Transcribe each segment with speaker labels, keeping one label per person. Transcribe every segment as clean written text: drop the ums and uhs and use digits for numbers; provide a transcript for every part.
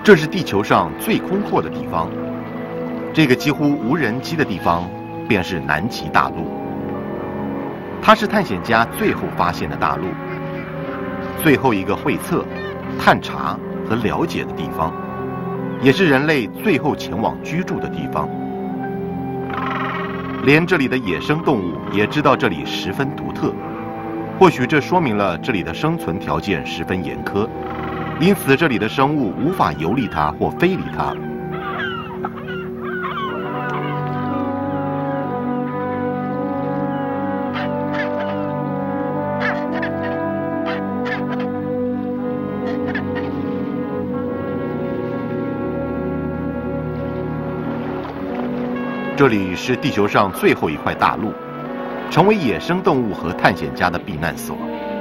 Speaker 1: 这是地球上最空阔的地方，这个几乎无人机的地方，便是南极大陆。它是探险家最后发现的大陆，最后一个会测、探查和了解的地方，也是人类最后前往居住的地方。连这里的野生动物也知道这里十分独特，或许这说明了这里的生存条件十分严苛，因此这里的生物无法游历它或飞离它。这里是地球上最后一块大陆，成为野生动物和探险家的避难所。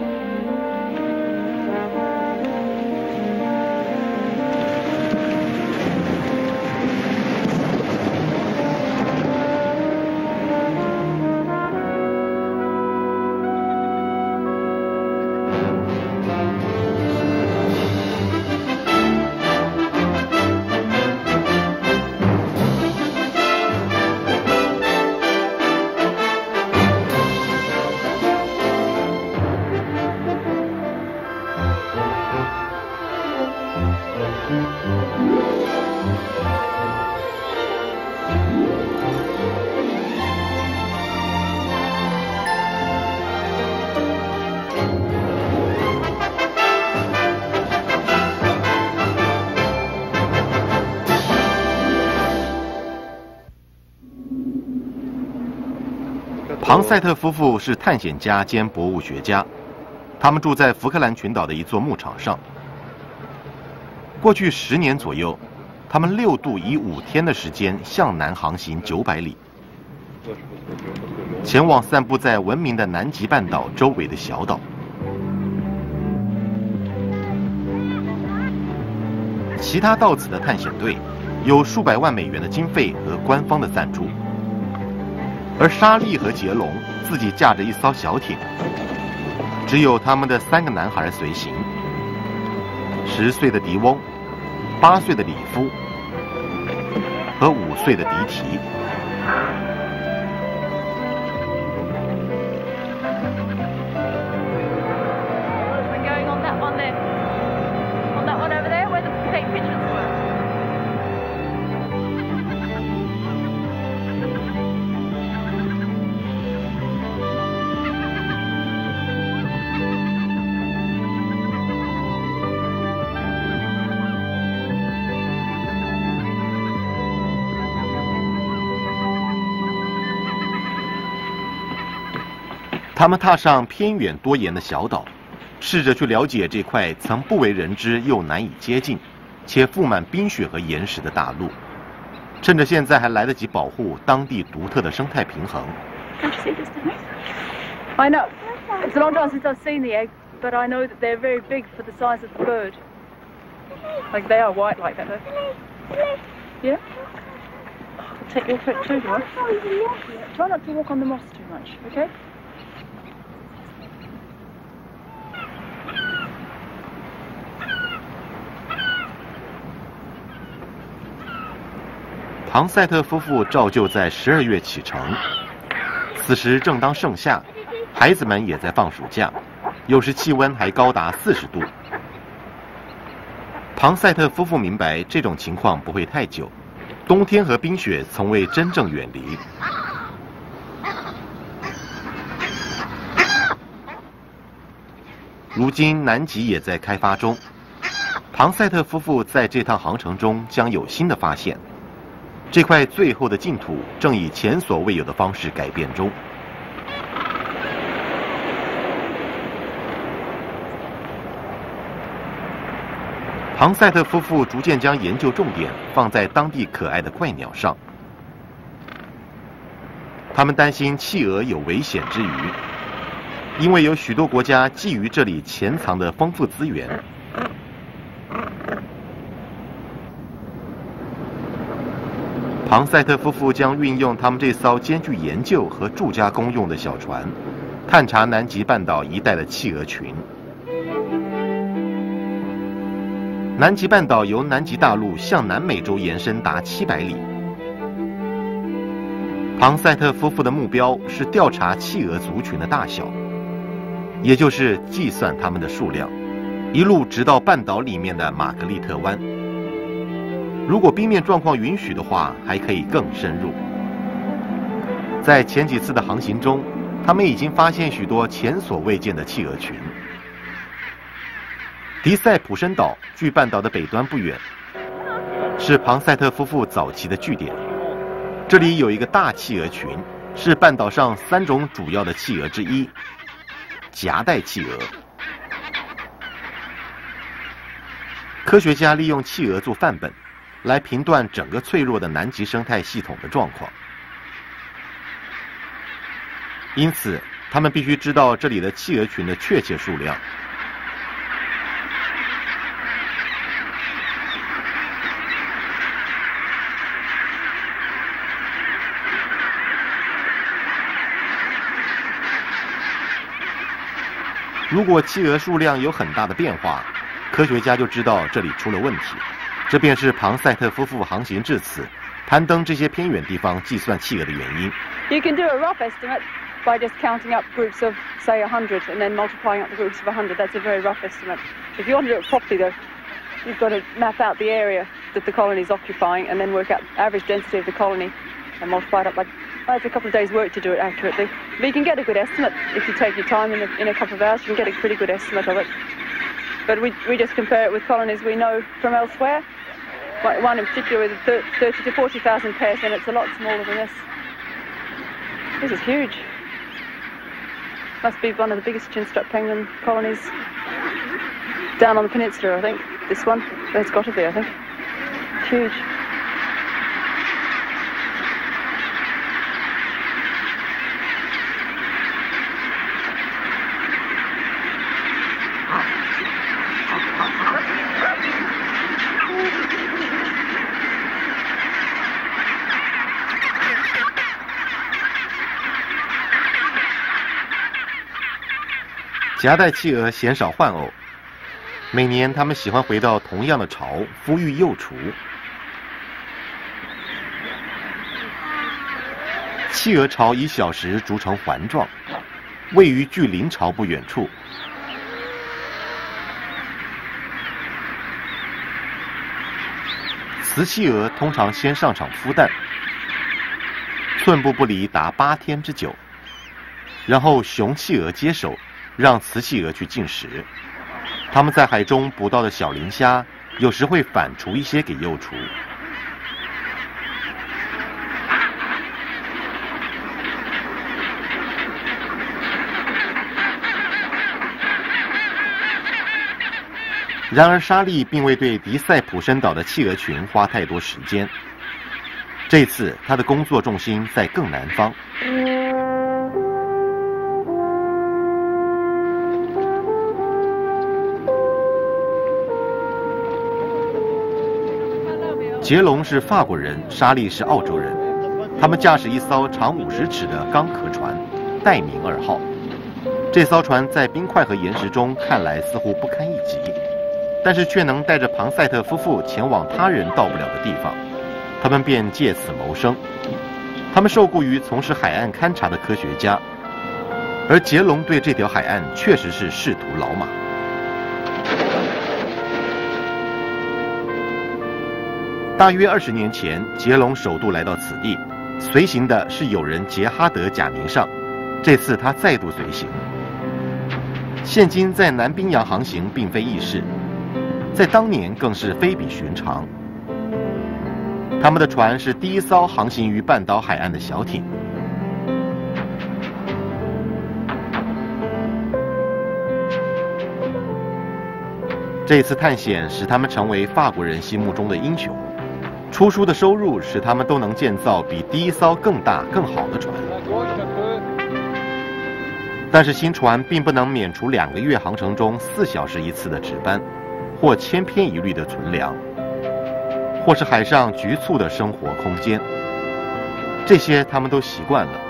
Speaker 1: 庞赛特夫妇是探险家兼博物学家，他们住在福克兰群岛的一座牧场上。过去10年左右，他们6度以5天的时间向南航行900里，前往散布在文明的南极半岛周围的小岛。其他到此的探险队有数百万美元的经费和官方的赞助。而莎莉和杰隆自己驾着一艘小艇，只有他们的3个男孩随行：10岁的迪翁、8岁的里夫和5岁的迪提。他们踏上偏远多岩的小岛，试着去了解这块曾不为人知又难以接近，且覆满冰雪和岩石的大陆。趁着现在还来得及保护当地独特的生态平衡。
Speaker 2: I know. It's a long time since I've seen the egg, but I know that they're very big for the size of the bird. Like they are white like that, though. Yeah? I'll take your foot too, do you want? Try not to walk on the moss too much, okay?
Speaker 1: 庞赛特夫妇照旧在12月启程，此时正当盛夏，孩子们也在放暑假，有时气温还高达40度。庞赛特夫妇明白这种情况不会太久，冬天和冰雪从未真正远离。如今南极也在开发中，庞赛特夫妇在这趟航程中将有新的发现。这块最后的净土正以前所未有的方式改变中。庞赛特夫妇逐渐将研究重点放在当地可爱的怪鸟上。他们担心企鹅有危险之余，因为有许多国家觊觎这里潜藏的丰富资源。庞赛特夫妇将运用他们这艘兼具研究和住家公用的小船，探查南极半岛一带的企鹅群。 南极半岛由南极大陆向南美洲延伸达700里。庞赛特夫妇的目标是调查企鹅族群的大小，也就是计算它们的数量，一路直到半岛里面的玛格丽特湾。如果冰面状况允许的话，还可以更深入。在前几次的航行中，他们已经发现许多前所未见的企鹅群。迪塞普申岛距半岛的北端不远，是庞赛特夫妇早期的据点。这里有一个大企鹅群，是半岛上3种主要的企鹅之一——夹带企鹅。科学家利用企鹅做范本，来评断整个脆弱的南极生态系统的状况。因此，他们必须知道这里的企鹅群的确切数量。如果企鹅数量有很大的变化，科学家就知道这里出了问题。这便是庞赛特夫妇航行至此，攀登这些偏远地方计算企鹅的原因。
Speaker 2: You can do a rough estimate by just counting up groups of, say, 100 and then multiplying up the groups of 100. That's a very rough estimate. If you want to do it properly, though, you've got to map out the area that the colony is occupying and then work out the average density of the colony and multiply it up. It's a couple of days' work to do it accurately. But you can get a good estimate if you take your time in a couple of hours. You can get a pretty good estimate of it. But we just compare it with colonies we know from elsewhere. Like one in particular with 30 to 40,000 pairs, and it's a lot smaller than this. This is huge. Must be one of the biggest chinstrap penguin colonies down on the peninsula, I think. This one, it's got to be, I think. It's huge.
Speaker 1: 夹带企鹅鲜少换偶，每年它们喜欢回到同样的巢孵育幼雏。企鹅巢以小石筑成环状，位于距临巢不远处。雌企鹅通常先上场孵蛋，寸步不离达8天之久，然后雄企鹅接手，让雌企鹅去进食。它们在海中捕到的小磷虾，有时会反刍一些给幼雏。然而，莎莉并未对迪塞普申岛的企鹅群花太多时间。这次，她的工作重心在更南方。杰隆是法国人，莎莉是澳洲人。他们驾驶一艘长50尺的钢壳船“戴明2号”。这艘船在冰块和岩石中看来似乎不堪一击，但是却能带着庞赛特夫妇前往他人到不了的地方，他们便借此谋生。他们受雇于从事海岸勘察的科学家，而杰隆对这条海岸确实是仕途老马。大约20年前，杰隆首度来到此地，随行的是友人杰哈德·贾宁上。这次他再度随行。现今在南冰洋航行并非易事，在当年更是非比寻常。他们的船是第一艘航行于半岛海岸的小艇。这次探险使他们成为法国人心目中的英雄。出书的收入使他们都能建造比第一艘更大、更好的船。但是新船并不能免除2个月航程中4小时一次的值班，或千篇一律的存粮，或是海上局促的生活空间。这些他们都习惯了。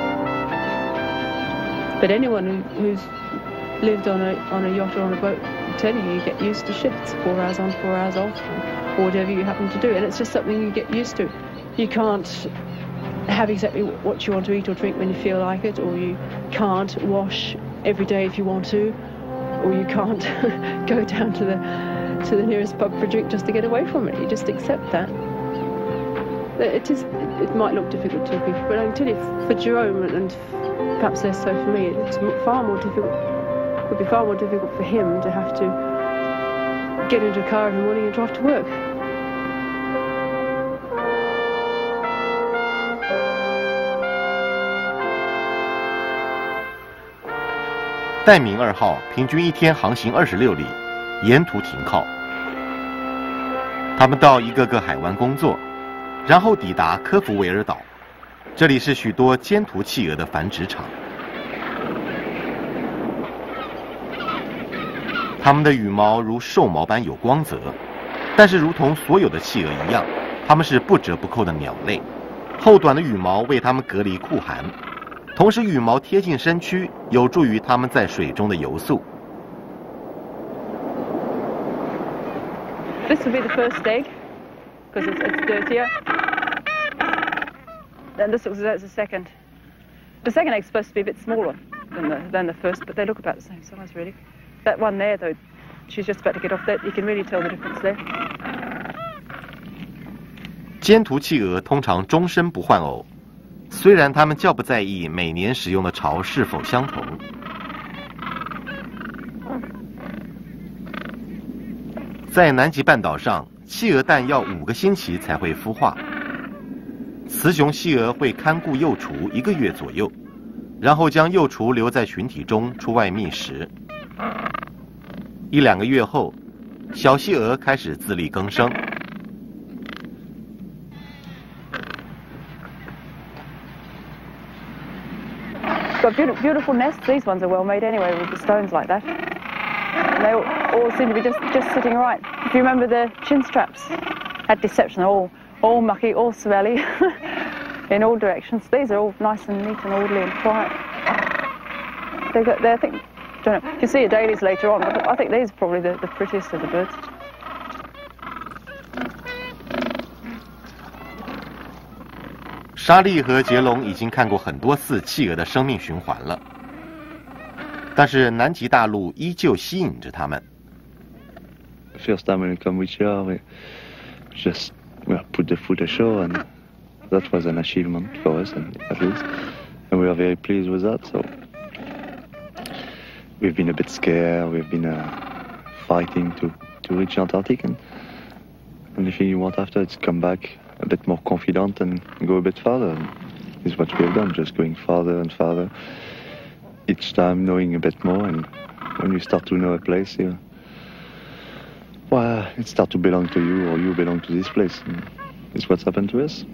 Speaker 2: But anyone who's lived on a yacht or on a boat tell you, you get used to shifts, 4 hours on, 4 hours off, or whatever you happen to do, and it's just something you get used to. You can't have exactly what you want to eat or drink when you feel like it, or you can't wash every day if you want to, or you can't go down to the nearest pub for a drink just to get away from it. You just accept that. It might look difficult to people, but I can tell you, for Jerome, and perhaps less so for me, it's far more difficult. It would be far more difficult for him to have to get into a car every morning and drive to work.
Speaker 1: 戴明2号平均一天航行26里，沿途停靠。他们到一个个海湾工作，然后抵达科弗维尔岛，这里是许多尖突企鹅的繁殖场。它们的羽毛如兽毛般有光泽，但是如同所有的企鹅一样，它们是不折不扣的鸟类。厚短的羽毛为它们隔离酷寒，同时羽毛贴近身躯，有助于它们在水中的游速。
Speaker 2: This will be the first egg, because it's dirtier. Then this looks as the second. The second egg's supposed to be a bit smaller than the first, but they look about the same size, really. That one there, though, she's just about to get off that. You can really tell the difference there.
Speaker 1: 尖突企鹅通常终身不换偶，虽然它们较不在意每年使用的巢是否相同。在南极半岛上，企鹅蛋要5个星期才会孵化。雌雄企鹅会看顾幼雏1个月左右，然后将幼雏留在群体中出外觅食。1-2个月后，小企鹅开始自力更生。
Speaker 2: Got beautiful nests. These ones are well made anyway, with the stones like that. And they all seem to be just sitting right. If you remember the chin straps, at Deception, all mucky, all smelly, in all directions. These are all nice and neat and orderly and quiet. I think, don't know. You can see Adelies later on, but I think these are probably the prettiest of the birds.
Speaker 1: 莎莉和杰龙已经看过很多次企鹅的生命循环了，但是南极大陆依旧吸引着他们。
Speaker 3: First time when we come with you, we just put the foot ashore, and that was an achievement for us, at least, and we are very pleased with that. So we've been a bit scared. We've been fighting to reach Antarctic, and the only thing you want after is come back a bit more confident and go a bit farther. And this is what we have done, just going farther and farther, each time knowing a bit more. And when you start to know a place, it starts to belong to you, or you belong to this place. And it's what's happened to us.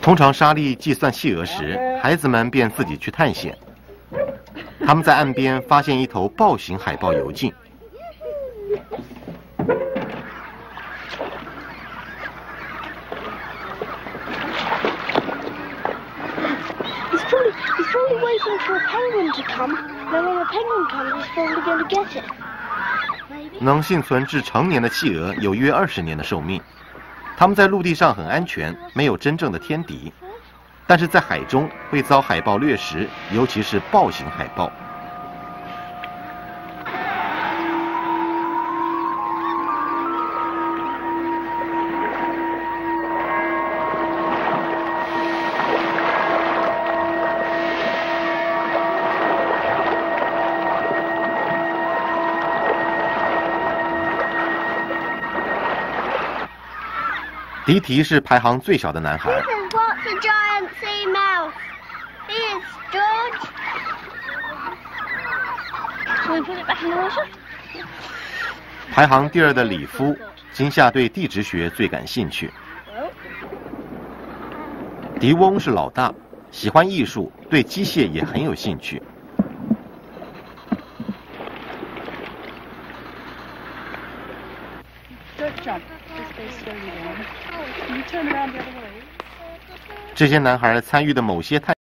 Speaker 1: 通常莎莉计算企鹅时，孩子们便自己去探险。他们在岸边发现一头豹形海豹游进。
Speaker 4: He's probably waiting for a penguin to come. Then when a penguin comes, he's probably going to get it.
Speaker 1: 能幸存至成年的企鹅有约20年的寿命。它们在陆地上很安全，没有真正的天敌，但是在海中会遭海豹掠食，尤其是豹形海豹。迪提是排行最小的男孩。
Speaker 4: This is what's a giant sea mouse. Here's George. Shall we put it back in the water?
Speaker 1: 排行第2的里夫，今夏对地质学最感兴趣。迪翁是老大，喜欢艺术，对机械也很有兴趣。
Speaker 2: Don't jump. Just go slowly down. Can you turn around the other way?
Speaker 1: 这些男孩参与的某些探